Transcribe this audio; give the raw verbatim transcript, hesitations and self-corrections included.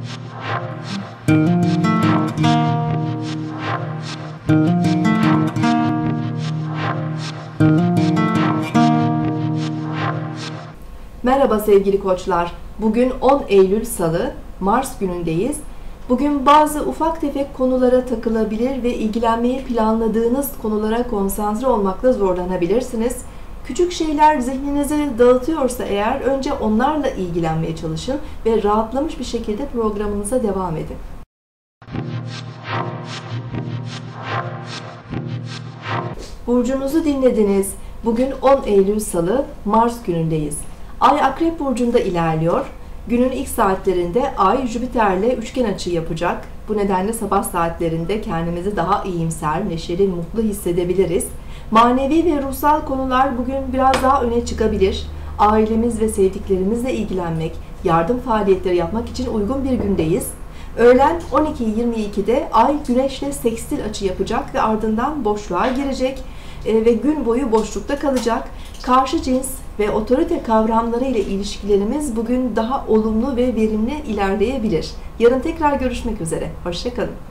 Merhaba sevgili koçlar. Bugün on Eylül Salı, Mars günündeyiz. Bugün bazı ufak tefek konulara takılabilir ve ilgilenmeyi planladığınız konulara konsantre olmakta zorlanabilirsiniz. Küçük şeyler zihninizi dağıtıyorsa eğer önce onlarla ilgilenmeye çalışın ve rahatlamış bir şekilde programınıza devam edin. Burcunuzu dinlediniz. Bugün on Eylül Salı, Mars günündeyiz. Ay Akrep Burcu'nda ilerliyor. Günün ilk saatlerinde Ay Jüpiter'le üçgen açı yapacak. Bu nedenle sabah saatlerinde kendimizi daha iyimser, neşeli, mutlu hissedebiliriz. Manevi ve ruhsal konular bugün biraz daha öne çıkabilir. Ailemiz ve sevdiklerimizle ilgilenmek, yardım faaliyetleri yapmak için uygun bir gündeyiz. Öğlen on iki yirmi iki'de Ay Güneş'le sekstil açı yapacak ve ardından boşluğa girecek e, ve gün boyu boşlukta kalacak. Karşı cins ve otorite kavramları ile ilişkilerimiz bugün daha olumlu ve verimli ilerleyebilir. Yarın tekrar görüşmek üzere. Hoşça kalın.